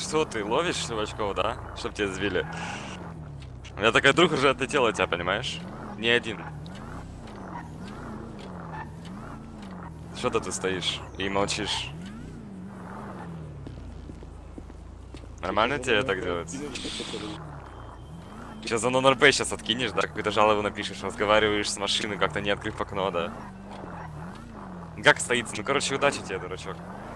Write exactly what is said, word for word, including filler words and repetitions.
что ты ловишь чувачков, да? Чтоб тебя сбили. У меня такой друг уже отлетел от тебя, понимаешь? Не один. Что-то ты стоишь и молчишь. Нормально тебе так делать? Сейчас за нон-РП сейчас откинешь, да? Какую-то жалобу напишешь, разговариваешь с машиной, как-то не открыв окно, да? Как стоит? Ну, короче, удачи тебе, дурачок.